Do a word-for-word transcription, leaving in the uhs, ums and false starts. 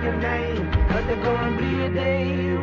your name, cause there's gonna be a day